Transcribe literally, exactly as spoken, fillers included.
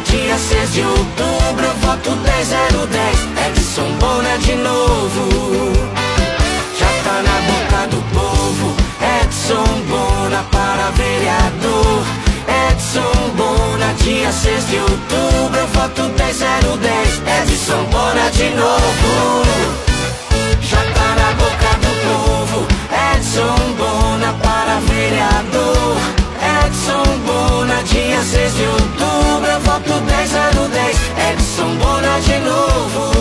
dia seis de outubro, eu voto dez zero dez, Edson Bona de novo. Já tá na boca do povo, Edson Bona para vereador. Edson Bona, dia seis de outubro, eu voto dez zero dez, Edson Bona de novo. Já tá na boca do povo, Edson Bona para vereador. Edson Bona, dia seis de outubro, eu voto dez zero dez, Edson Bona de novo.